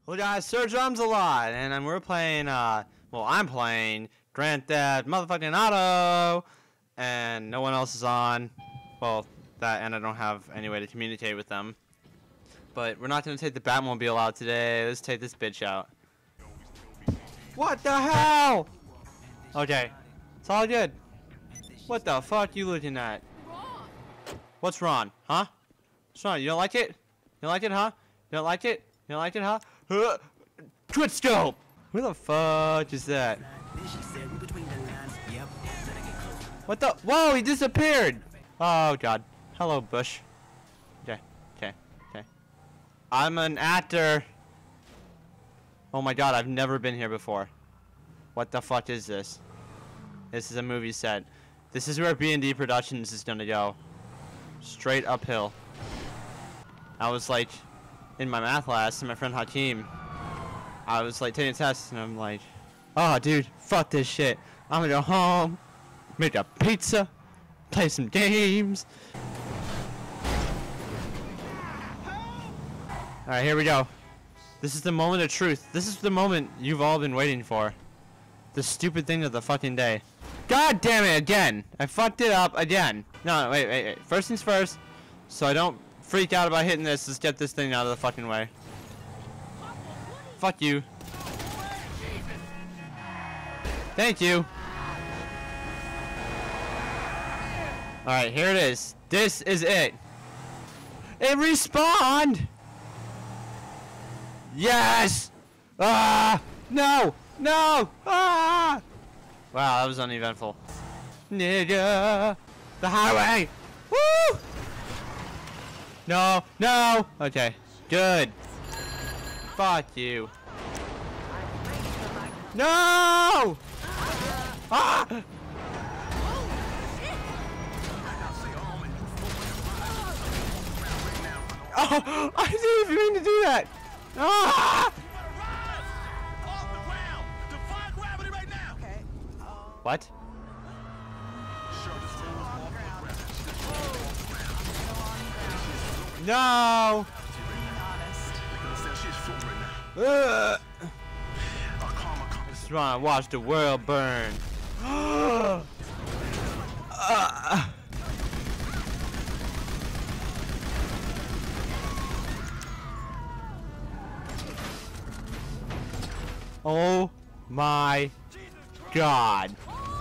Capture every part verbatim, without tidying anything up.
Well guys, Sir Drums a lot, and um, we're playing, uh, well I'm playing Grand Theft motherfucking Auto, and no one else is on. Well, that and I don't have any way to communicate with them. But we're not going to take the Batmobile out today, let's take this bitch out. What the hell? Okay, it's all good. What the fuck you looking at? What's wrong, huh? What's wrong, you don't like it? You don't like it, huh? You don't like it? You don't like it, huh? Huh? Twitch scope! Who the fuck is that? What the? Whoa, he disappeared! Oh god. Hello, Bush. Okay, okay, okay. I'm an actor. Oh my god, I've never been here before. What the fuck is this? This is a movie set. This is where B and D Productions is gonna go. Straight uphill. I was like, in my math class, and my friend Hakeem, I was like taking a test, and I'm like, oh dude, fuck this shit. I'm gonna go home, make a pizza, play some games. Alright, here we go. This is the moment of truth. This is the moment you've all been waiting for. The stupid thing of the fucking day. God damn it, again! I fucked it up again. No, no, wait, wait, wait. First things first, so I don't freak out about hitting this, let's get this thing out of the fucking way. Fuck you. Thank you. Alright, here it is. This is it. It respawned! Yes! Ah! No! No! Ah! Wow, that was uneventful. Nigga! The highway! Woo! No! No! Okay. Good. Fuck you. No! Ah! Oh! I didn't even mean to do that! Ah! What? No! Ugh. Just wanna watch the world burn. uh. Oh my god.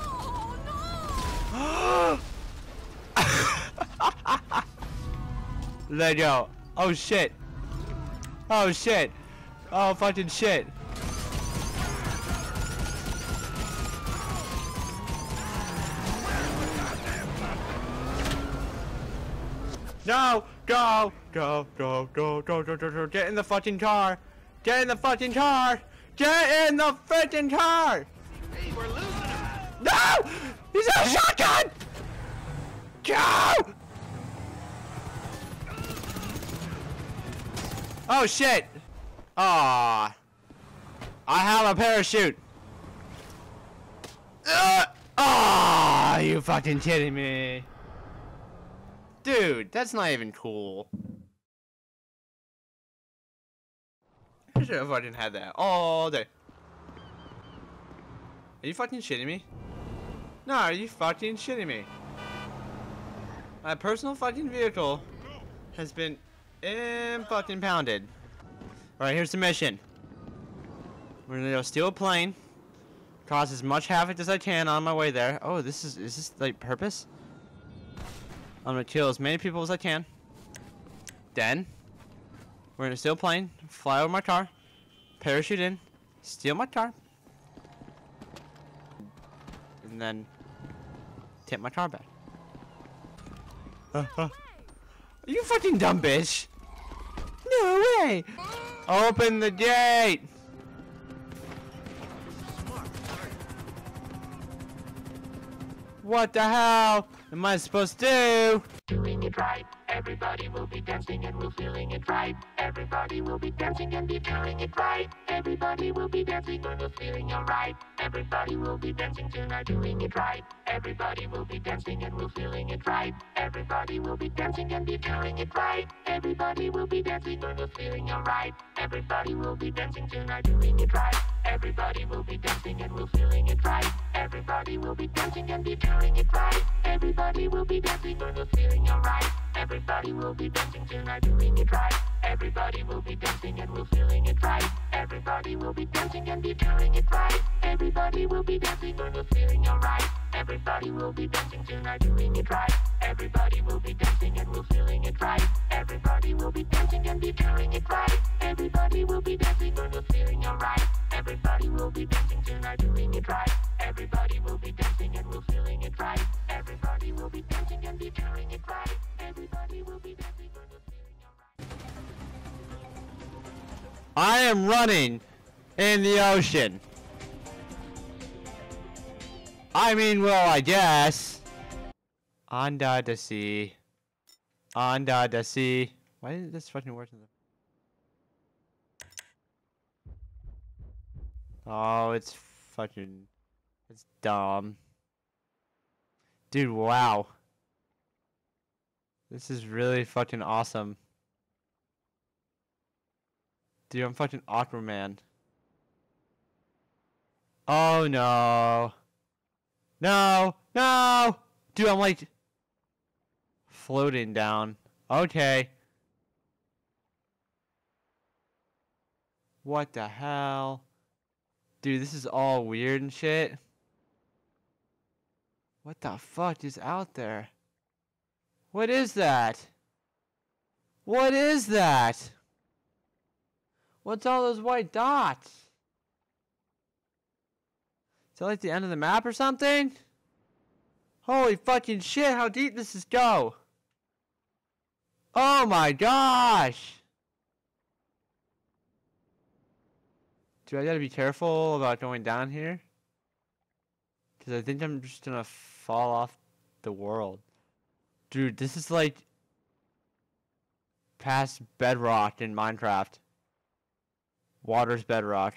Let go. Oh shit. Oh shit. Oh fucking shit. No! Go! Go! Go! Go! Go! Go! Go! Go! Get in the fucking car! Get in the fucking car! Get in the fucking car! Hey, we're losing him. No! He's got a shotgun! Go! Oh shit! Ah! I have a parachute. Ah! Uh, you fucking kidding me? Dude, that's not even cool. I should have fucking had that all day. Are you fucking shitting me? No, are you fucking shitting me? My personal fucking vehicle has been in fucking pounded. Alright, here's the mission. We're gonna go steal a plane, cause as much havoc as I can on my way there. Oh, this is is this like purpose? I'm gonna kill as many people as I can. Then we're gonna steal a plane, fly over my car, parachute in, steal my car, and then take my car back. Uh, uh. Are you fucking dumb bitch? No way! Open the gate! What the hell am I supposed to do? Doing it right Everybody will be dancing and we're feeling it right. Everybody will be dancing and be feeling it right. Everybody will be dancing and we're feeling alright. Everybody will be dancing tonight, doing it right. Everybody will be dancing and we're feeling it right. Everybody will be dancing and be feeling it right. Everybody will be dancing and we're feeling alright. Everybody will be dancing tonight, doing it right. Everybody will be dancing and we're feeling it right. Everybody will be dancing and be feeling it right. Everybody will be dancing and we're feeling alright. Everybody will be dancing tonight, doing it right. Everybody will be dancing and we're feeling it right. Everybody will be dancing and be feeling it right. Everybody will be dancing and we're feeling alright. Everybody will be dancing tonight, doing it right. Everybody will be dancing and we're feeling it right. Everybody will be dancing and be feeling it right. Everybody will be dancing and we're feeling alright. Everybody will be dancing tonight, doing it right. Everybody will be dancing and we're feeling it right. Everybody will be dancing and be feeling it right. Everybody will be dancing and we're feeling alright. I am running in the ocean. I mean, well, I guess. Under the sea. Under the sea. Why did this fucking work in the... Oh, it's fucking... It's dumb. Dude, wow. This is really fucking awesome. Dude, I'm fucking Aquaman. Oh no. No! No! Dude, I'm like... floating down. Okay. What the hell? Dude, this is all weird and shit. What the fuck is out there? What is that? What is that? What's all those white dots? Is that like the end of the map or something? Holy fucking shit, how deep does this go? Oh my gosh! Dude, I gotta be careful about going down here. Because I think I'm just gonna fall off the world. Dude, this is like past bedrock in Minecraft. Water's bedrock.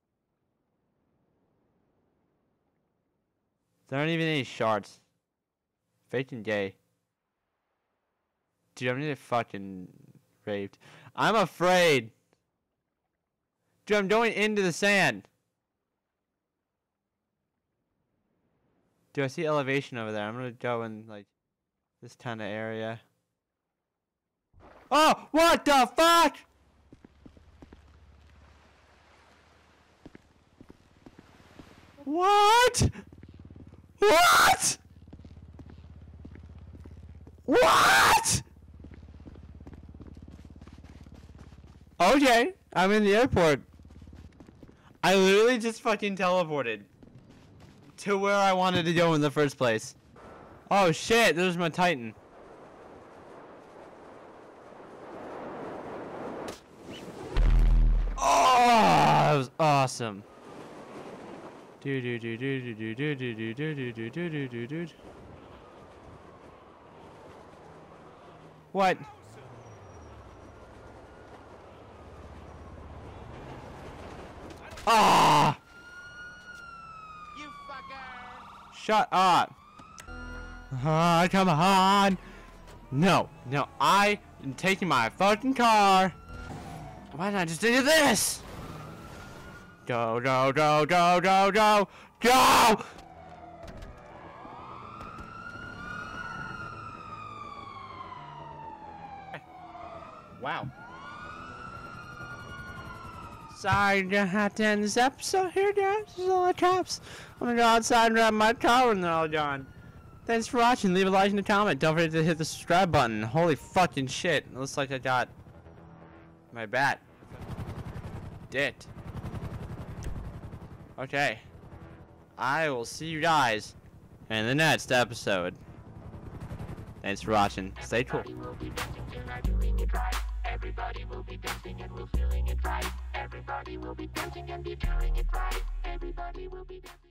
There aren't even any shards. Fake and gay. Dude, I'm gonna get fucking raped. I'm afraid. Dude, I'm going into the sand. Dude, I see elevation over there. I'm gonna go in like this kind of area. Oh, what the fuck? What? What? What? Okay, I'm in the airport. I literally just fucking teleported to where I wanted to go in the first place. Oh shit, there's my Titan. Oh, that was awesome. Do do do do do do do do do do do do do do do. What? Ah! You fucker! Shut up! Ah, come on! No, no, I am taking my fucking car. Why not just do this? Go, go, go, go, go, go, go! Wow. Sorry to have to end this episode here, guys. There's a lot of cops. I'm gonna go outside and grab my car when they're all gone. Thanks for watching. Leave a like and a comment. Don't forget to hit the subscribe button. Holy fucking shit. It looks like I got my bat. Dit. Okay. I will see you guys in the next episode. Thanks for watching. Stay cool. Everybody will be dancing and we're feeling it right. Everybody will be dancing and be feeling it right. Everybody will be dancing.